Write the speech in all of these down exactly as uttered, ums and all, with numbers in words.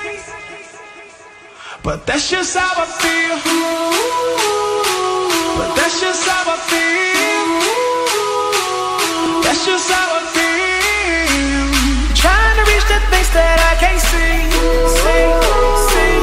But that's just how I feel. But that's just how I feel. That's just how I feel. Trying to reach the things that I can't see. See, see.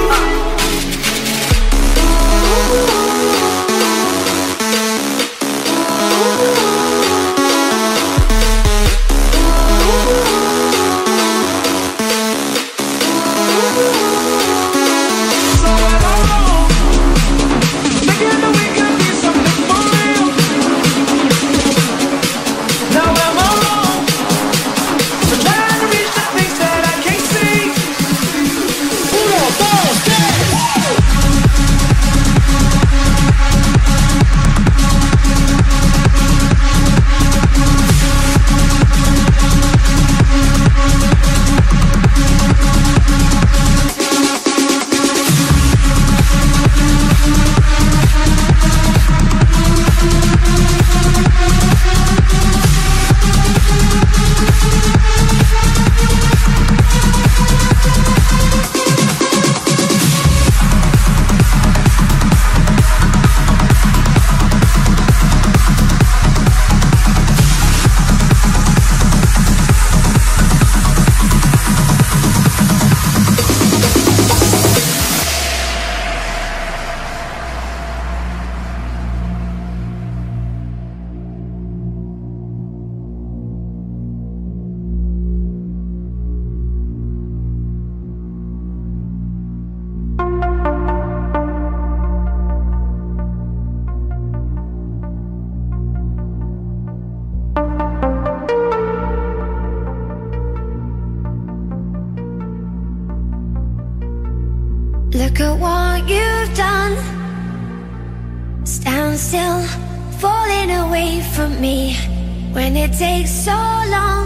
Look at what you've done. Stand still, falling away from me. When it takes so long,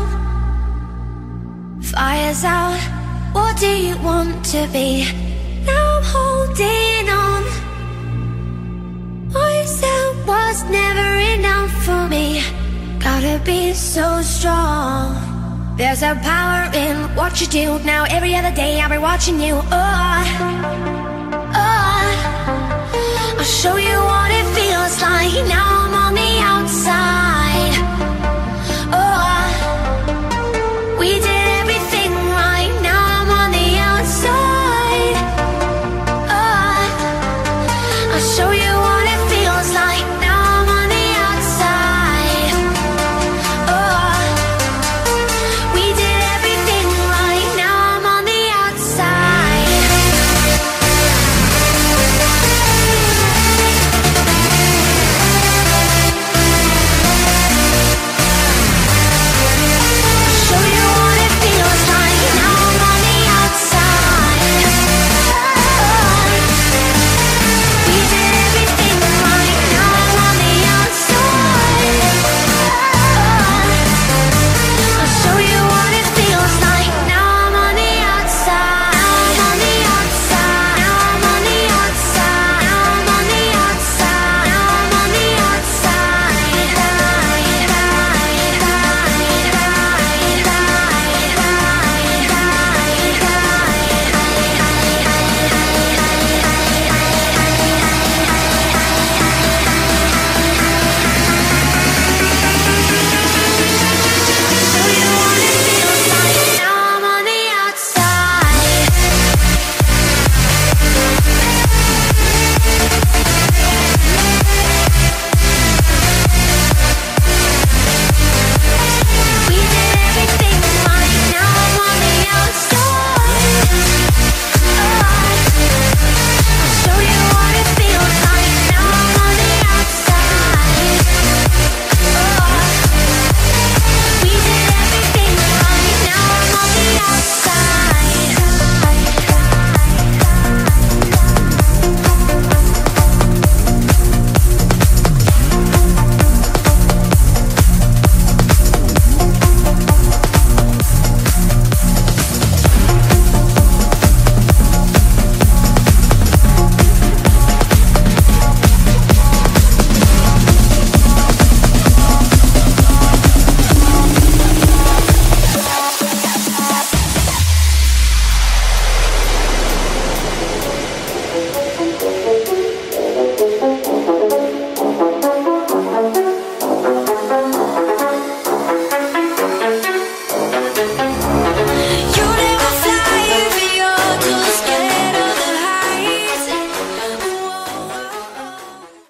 fire's out, what do you want to be? Now I'm holding on. What you said was never enough for me. Gotta be so strong. There's a power in what you do. Now every other day I'll be watching you. Oh, oh, I'll show you what it feels like now.